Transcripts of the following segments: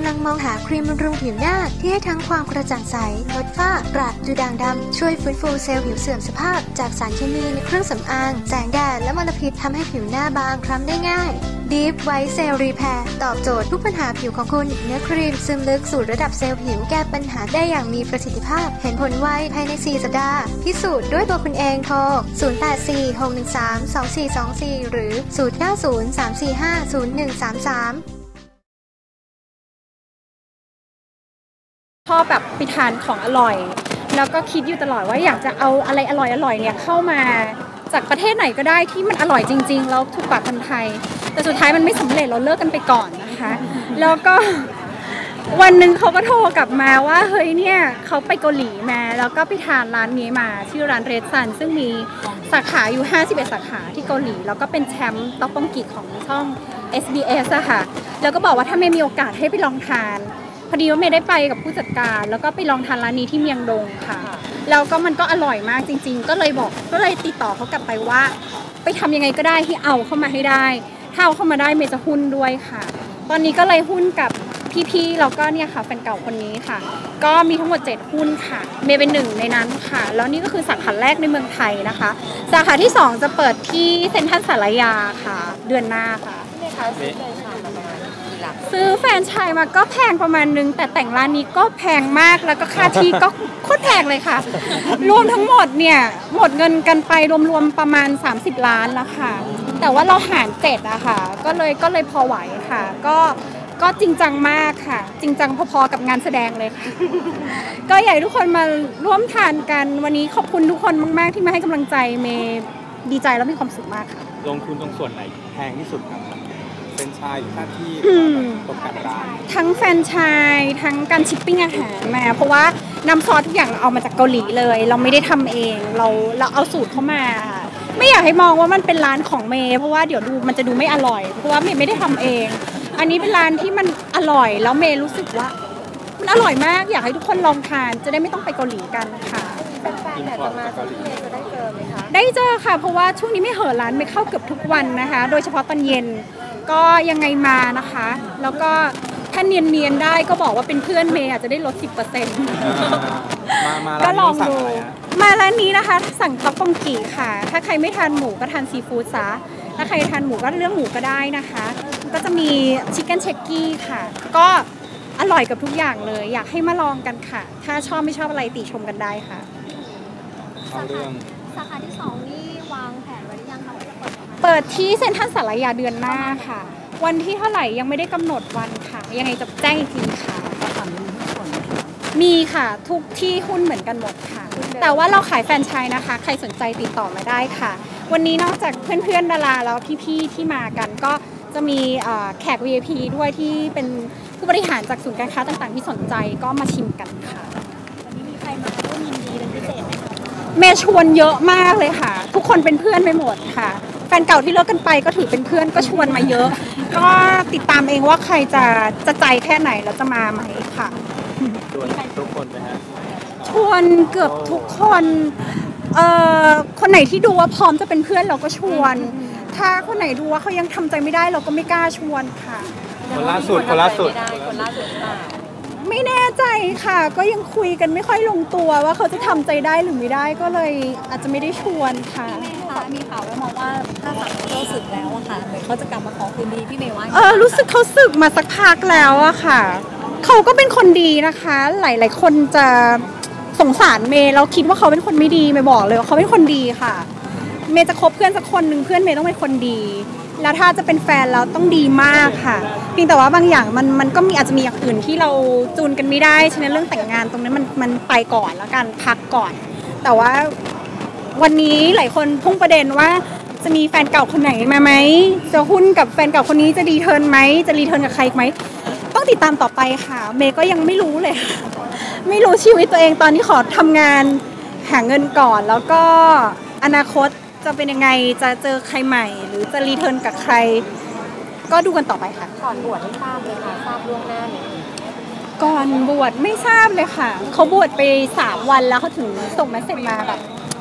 ลังมองหาครีมบำรุงผิวหน้าที่ให้ทั้งความกระจ่างใสลดฝ้ากระดูด่างดำช่วยฟื้นฟูเซลล์ผิวเสื่อมสภาพจากสารเคมีในเครื่องสำอางแสงแดดและมลพิษทำให้ผิวหน้าบางคล้ำได้ง่าย Deep White Cell Repair ตอบโจทย์ทุกปัญหาผิวของคุณเนื้อครีมซึมลึกสู่ระดับเซลล์ผิวแก้ปัญหาได้อย่างมีประสิทธิภาพเห็นผลไวภายใน4สัปดาห์พิสูจน์ด้วยตัวคุณเองโทร0846132424หรือ0903450133 ชอบแบบไปทานของอร่อยแล้วก็คิดอยู่ตลอดว่าอยากจะเอาอะไรอร่อยเนี่ยเข้ามาจากประเทศไหนก็ได้ที่มันอร่อยจริงๆแล้วถูกปากคนไทยแต่สุดท้ายมันไม่สำเร็จเราเลิกกันไปก่อนนะคะแล้วก็วันหนึ่งเขาก็โทรกลับมาว่าเฮ้ยเนี่ยเขาไปเกาหลีมาแล้วก็ไปทานร้านนี้มาชื่อร้านเรดซันซึ่งมีสาขาอยู่51สาขาที่เกาหลีแล้วก็เป็นแชมป์ต๊อกบงกิของช่อง SBS อะค่ะแล้วก็บอกว่าถ้าไม่มีโอกาสให้ไปลองทานพอดีว่าเมย์ได้ไปกับผู้จัดการแล้วก็ไปลองทานร้านนี้ที่เมียงดงค่ะแล้วก็มันก็อร่อยมากจริงๆก็เลยติดต่อเขากลับไปว่าไปทำยังไงก็ได้ที่เอาเข้ามาให้ได้ถ้าเอาเข้ามาได้เมย์จะหุ้นด้วยค่ะตอนนี้ก็เลยหุ้นกับพี่ๆแล้วก็เนี่ยค่ะแฟนเก่าคนนี้ค่ะก็มีทั้งหมด7หุ้นค่ะเมย์เป็นหนึ่งในนั้นค่ะแล้วนี่ก็คือสาขาแรกในเมืองไทยนะคะสาขาที่2จะเปิดที่เซ็นทรัลศาลายาค่ะเดือนหน้าค่ะซื้อแฟรนไชส์มาก็แพงประมาณนึงแต่แต่งร้านนี้ก็แพงมากแล้วก็ค่าที่ก็โคตรแพงเลยค่ะรวมทั้งหมดเนี่ยหมดเงินกันไปรวมๆประมาณ30ล้านแล้วค่ะแต่ว่าเราหาร7อะค่ะก็เลยพอไหวค่ะก็จริงจังมากค่ะจริงจังพอๆกับงานแสดงเลยค่ะก็อยากให้ทุกคนมาร่วมทานกันวันนี้ขอบคุณทุกคนมากๆที่มาให้กำลังใจเมย์ดีใจแล้วมีความสุขมากค่ะลงทุนตรงส่วนไหนแพงที่สุดครับเป็นชายหรือค่าที่ตกการร้านทั้งแฟรนไชส์ทั้งการชิปปิ้งอาหารมาเพราะว่าน้ำซอสทุกอย่างเราเอามาจากเกาหลีเลยเราไม่ได้ทำเองเราเอาสูตรเข้ามาไม่อยากให้มองว่ามันเป็นร้านของเมย์เพราะว่าเดี๋ยวมันจะดูไม่อร่อยเพราะว่าเมย์ไม่ได้ทำเองอันนี้เป็นร้านที่มันอร่อยแล้วเมย์รู้สึกว่ามันอร่อยมากอยากให้ทุกคนลองทานจะได้ไม่ต้องไปเกาหลีกันค่ะแฟนๆอยากจะมาที่เมย์จะได้เจอไหมคะได้เจอค่ะเพราะว่าช่วงนี้ไม่เห่อร้านไม่เข้าเกือบทุกวันนะคะโดยเฉพาะตอนเย็นก็ยังไงมานะคะแล้วก็ถ้าเนียนๆได้ก็บอกว่าเป็นเพื่อนเมย์อาจจะได้ลด 10% ก็ลองดูมาร้านนี้นะคะสั่งต๊อกบงกิค่ะถ้าใครไม่ทานหมูก็ทานซีฟู้ดซะถ้าใครทานหมูก็เลือกหมูก็ได้นะคะก็จะมีชิคเก้นเชคกี้ค่ะก็อร่อยกับทุกอย่างเลยอยากให้มาลองกันค่ะถ้าชอบไม่ชอบอะไรติชมกันได้ค่ะสาขาที่2นี่วางแผนไว้หรือยังคะว่าจะเปิดที่เซ็นทรัลศาลายาเดือนหน้าค่ะวันที่เท่าไหร่ยังไม่ได้กำหนดวันค่ะยังไงจะแจ้งอีกทีค่ะมีค่ะทุกที่หุ้นเหมือนกันหมดค่ะแต่ว่าเราขายแฟรนไชส์นะคะใครสนใจติดต่อมาได้ค่ะวันนี้นอกจากเพื่อนๆดาราแล้วพี่ๆที่มากันก็จะมีแขก VIP ด้วยที่เป็นผู้บริหารจากศูนย์การค้าต่างๆที่สนใจก็มาชิมกันค่ะวันนี้มีใครมาร่วมยินดีเป็นพิเศษไหมคะเมย์ชวนเยอะมากเลยค่ะทุกคนเป็นเพื่อนไปหมดค่ะแฟนเก่าที่เลิกกันไปก็ถือเป็นเพื่อนก็ชวนมาเยอะก็ติดตามเองว่าใครจะใจแค่ไหนแล้วจะมาไหมค่ะชวนทุกคนไหมฮะชวนเกือบทุกคนคนไหนที่ดูว่าพร้อมจะเป็นเพื่อนเราก็ชวนถ้าคนไหนดูว่าเขายังทำใจไม่ได้เราก็ไม่กล้าชวนค่ะคนล่าสุดไม่แน่ใจค่ะก็ยังคุยกันไม่ค่อยลงตัวว่าเขาจะทำใจได้หรือไม่ได้ก็เลยอาจจะไม่ได้ชวนค่ะมีข่าวว่าบอกว่าถ้าฝั่งเขาสึกแล้วอะค่ะเหมือนเขาจะกลับมาขอคืนดีพี่เมย์ว่ารู้สึกเขาสึกมาสักพักแล้วอะค่ะเขาก็เป็นคนดีนะคะหลายๆคนจะสงสารเมย์แล้วคิดว่าเขาเป็นคนไม่ดีเมย์บอกเลยว่าเขาเป็นคนดีค่ะเมย์จะคบเพื่อนสักคนหนึ่งเพื่อนเมย์ต้องเป็นคนดีแล้วถ้าจะเป็นแฟนเราต้องดีมากค่ะเพียงแต่ว่าบางอย่างมันก็อาจจะมีอย่างอื่นที่เราจูนกันไม่ได้ฉะนั้นเรื่องแต่งงานตรงนี้มันไปก่อนแล้วกันพักก่อนแต่ว่าวันนี้หลายคนพุ่งประเด็นว่าจะมีแฟนเก่าคนไหนมาไหมจะหุ้นกับแฟนเก่าคนนี้จะรีเทิร์นไหมจะรีเทิร์นกับใครไหมต้องติดตามต่อไปค่ะเมย์ก็ยังไม่รู้เลยไม่รู้ชีวิตตัวเองตอนนี้ขอทำงานหาเงินก่อนแล้วก็อนาคตจะเป็นยังไงจะเจอใครใหม่หรือจะรีเทิร์นกับใครก็ดูกันต่อไปค่ะก่อนบวชได้ทราบเลยค่ะทราบล่วงหน้าเลยก่อนบวชไม่ทราบเลยค่ะเขาบวชไป3 วันแล้วเขาถึงส่งเมสเสจมาแบบ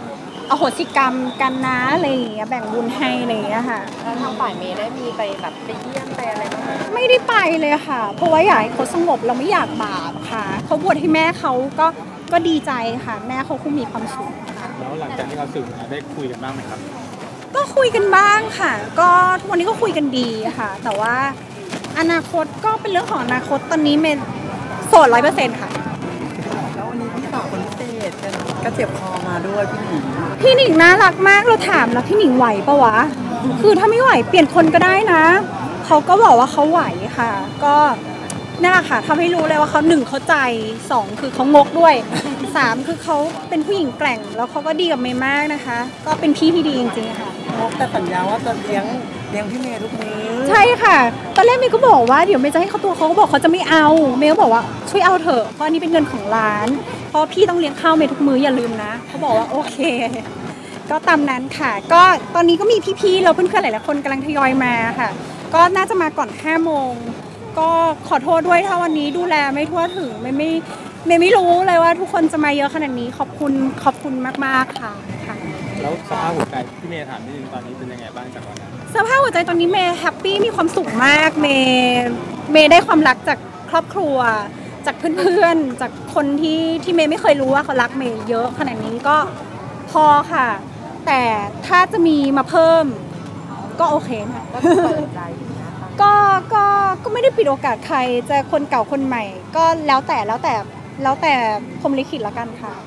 อโหสิกรรมกันนะอะไรอย่างเงี้ยแบ่งบุญให้อะไรอย่างเงี้ยค่ะแล้วทางฝ่ายเมย์ได้มีไปแบบไปเยี่ยมไปอะไรบ้างไหมไม่ได้ไปเลยค่ะ เพราะว่าอยากให้เขาสงบเราไม่อยากบาปค่ะเขาบวชให้แม่เขาก็ดีใจค่ะ แม่เขาคงมีความสุขค่ะแล้วหลังจากที่เราสึกมาได้คุยกันบ้างไหมครับก็คุยกันบ้างค่ะ ก็ทุกวันนี้ก็คุยกันดีค่ะ แต่ว่าอนาคตก็เป็นเรื่องของอนาคตตอนนี้เมย์โสด100%ค่ะแล้ววันนี้พี่สาวคนพิเศษก็เจ็บคอมาด้วยพี่หญิงพี่หนิงน่ารักมากเราถามแล้วพี่หนิงไหวปะวะ คือถ้าไม่ไหวเปลี่ยนคนก็ได้นะเขาก็บอกว่าเขาไหวค่ะ ก็นั่นแหละค่ะทำให้รู้เลยว่าเขา1เขาใจ2คือเขางกด้วย3คือเขาเป็นผู้หญิงแกร่งแล้วเขาก็ดีกับเมย์มากนะคะ ก็เป็นพี่ที่ดีจริงๆค่ะแต่สัญญาว่าจะเลี้ยงพี่เมย์ทุกมื้อใช่ค่ะ ตอนแรกเมย์ก็บอกว่าเดี๋ยวเมย์จะให้เขาตัวเขาก็บอกเขาจะไม่เอา เมย์ก็บอกว่าช่วยเอาเถอะ เพราะอันนี้เป็นเงินของร้าน เพราะพี่ต้องเลี้ยงข้าวเมย์ทุกมื้ออย่าลืมนะ เขาบอกว่าโอเค ก็ตามนั้นค่ะ ก็ตอนนี้ก็มีพี่ๆเราเพื่อนๆหลายๆคนกำลังทยอยมาค่ะ ก็น่าจะมาก่อน5 โมง ก็ขอโทษด้วยถ้าวันนี้ดูแลไม่ทั่วถึงไม่รู้เลยว่าทุกคนจะมาเยอะขนาดนี้ขอบคุณมากๆค่ะแล้วสภาพหัวใจพี่เมย์ถามนิดนึงตอนนี้เป็นยังไงบ้างจากวันนั้นสภาพหัวใจตอนนี้เมย์แฮปปี้มีความสุขมากเมย์ได้ความรักจากครอบครัว จากเพื่อนๆจากคนที่เมย์ไม่เคยรู้ว่าเขารักเมย์เยอะขนาดนี้ก็พอค่ะ แต่ถ้าจะมีมาเพิ่มก็โอเคนะก็เปิดใจนะคะก็ไม่ได้ปิดโอกาสใครจะคนเก่าคนใหม่ ก็แล้วแต่พรหมลิขิตละกันค่ะ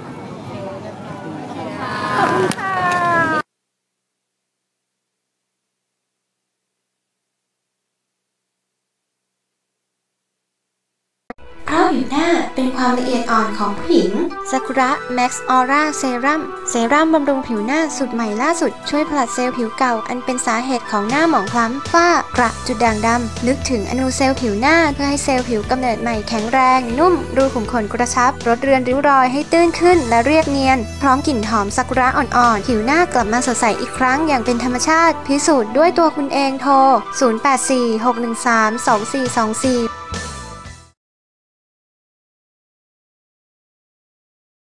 ขอบคุณค่ะเพราะผิวหน้าเป็นความละเอียดอ่อนของผู้หญิงซากุระแม็กซ์ออร่าเซรั่มบำรุงผิวหน้าสูตรใหม่ล่าสุดช่วยผลัดเซลล์ผิวเก่าอันเป็นสาเหตุของหน้าหมองคล้ำฝ้ากระจุดด่างดำลึกถึงอนูเซลล์ผิวหน้าเพื่อให้เซลล์ผิวกำเนิดใหม่แข็งแรงนุ่มรูขุมขนกระชับลดเรือนริ้วรอยให้ตื้นขึ้นและเรียบเนียนพร้อมกลิ่นหอมซากุระอ่อนๆผิวหน้ากลับมาสดใสอีกครั้งอย่างเป็นธรรมชาติพิสูจน์ด้วยตัวคุณเองโทร 0846132424